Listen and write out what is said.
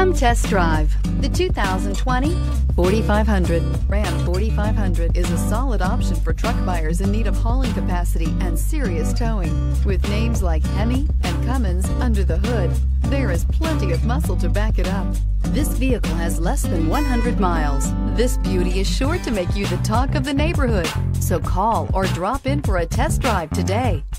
Come test drive the 2020 4500. Ram 4500 is a solid option for truck buyers in need of hauling capacity and serious towing. With names like Hemi and Cummins under the hood, there is plenty of muscle to back it up. This vehicle has less than 100 miles. This beauty is sure to make you the talk of the neighborhood. So call or drop in for a test drive today.